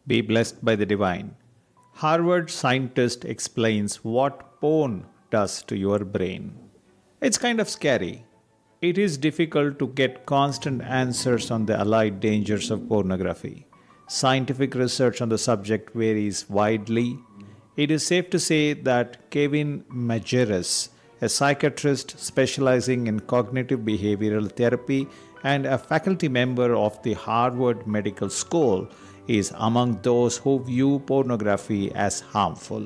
Be blessed by the divine. Harvard scientist explains what porn does to your brain. It's kind of scary. It is difficult to get constant answers on the allied dangers of pornography. Scientific research on the subject varies widely. It is safe to say that Kevin Majerus, a psychiatrist specializing in cognitive behavioral therapy and a faculty member of the Harvard Medical School, is among those who view pornography as harmful.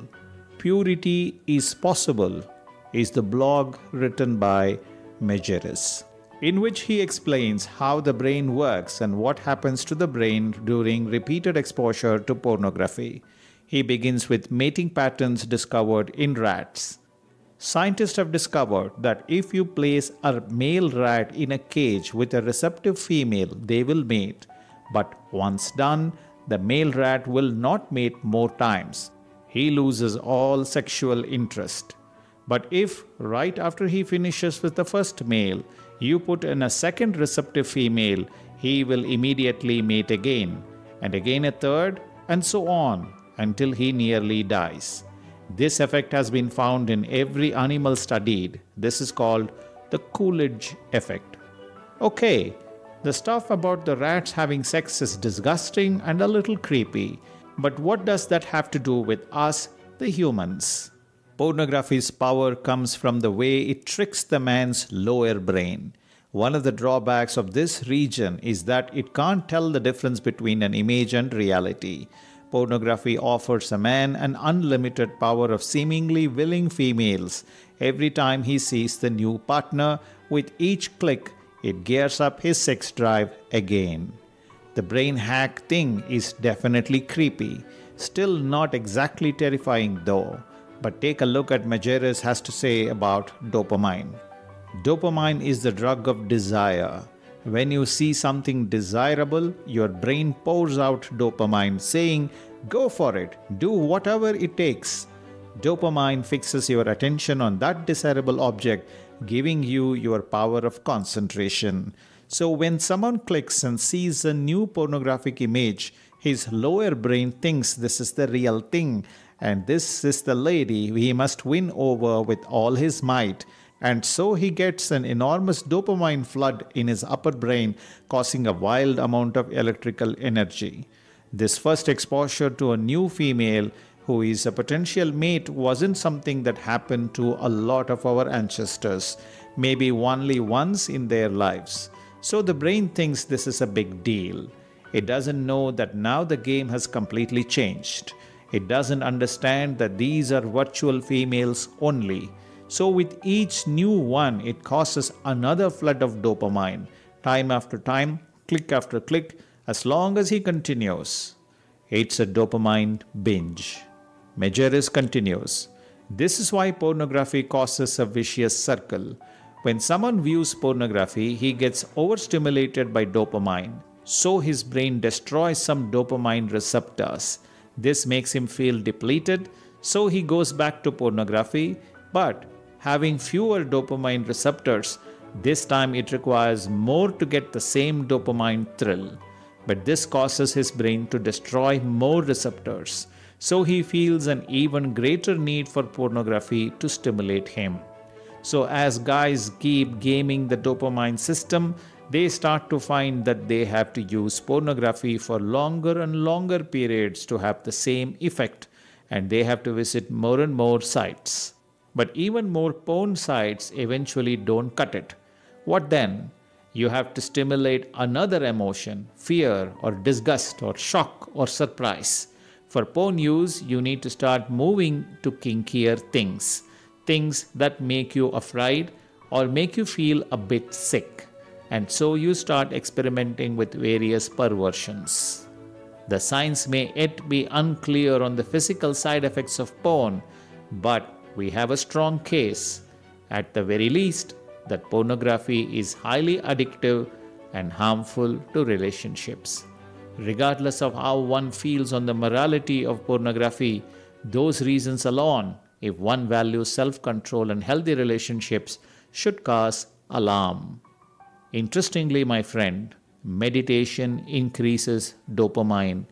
Purity is Possible is the blog written by Majerus, in which he explains how the brain works and what happens to the brain during repeated exposure to pornography. He begins with mating patterns discovered in rats. Scientists have discovered that if you place a male rat in a cage with a receptive female, they will mate. But once done, the male rat will not mate more times. He loses all sexual interest. But if, right after he finishes with the first male, you put in a second receptive female, he will immediately mate again, and again a third, and so on, until he nearly dies. This effect has been found in every animal studied. This is called the Coolidge effect. Okay, the stuff about the rats having sex is disgusting and a little creepy, but what does that have to do with us, the humans? Pornography's power comes from the way it tricks the man's lower brain. One of the drawbacks of this region is that it can't tell the difference between an image and reality. Pornography offers a man an unlimited power of seemingly willing females. Every time he sees the new partner, with each click, it gears up his sex drive again. The brain hack thing is definitely creepy. Still not exactly terrifying though. But take a look at Majerus has to say about dopamine. Dopamine is the drug of desire. When you see something desirable, your brain pours out dopamine, saying, "Go for it, do whatever it takes." Dopamine fixes your attention on that desirable object, giving you your power of concentration. So when someone clicks and sees a new pornographic image, his lower brain thinks this is the real thing, and this is the lady he must win over with all his might. And so he gets an enormous dopamine flood in his upper brain, causing a wild amount of electrical energy. This first exposure to a new female who is a potential mate wasn't something that happened to a lot of our ancestors, maybe only once in their lives. So the brain thinks this is a big deal. It doesn't know that now the game has completely changed. It doesn't understand that these are virtual females only. So with each new one, it causes another flood of dopamine, time after time, click after click, as long as he continues. It's a dopamine binge. Majerus continues, "This is why pornography causes a vicious circle. When someone views pornography, he gets overstimulated by dopamine. So his brain destroys some dopamine receptors. This makes him feel depleted, so he goes back to pornography, but having fewer dopamine receptors, this time it requires more to get the same dopamine thrill. But this causes his brain to destroy more receptors, so he feels an even greater need for pornography to stimulate him. So as guys keep gaming the dopamine system, they start to find that they have to use pornography for longer and longer periods to have the same effect, and they have to visit more and more sites. But even more porn sites eventually don't cut it. What then? You have to stimulate another emotion, fear or disgust or shock or surprise. For porn use, you need to start moving to kinkier things, things that make you afraid or make you feel a bit sick. And so you start experimenting with various perversions. The science may yet be unclear on the physical side effects of porn, but we have a strong case, at the very least, that pornography is highly addictive and harmful to relationships. Regardless of how one feels on the morality of pornography, those reasons alone, if one values self-control and healthy relationships, should cause alarm. Interestingly, my friend, meditation increases dopamine.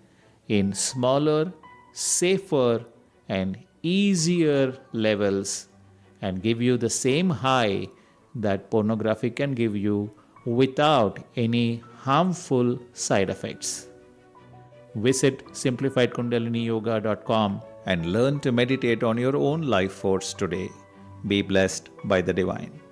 in smaller, safer, and easier levels and give you the same high that pornography can give you without any harmful side effects. Visit simplifiedkundaliniyoga.com and learn to meditate on your own life force today. Be blessed by the divine.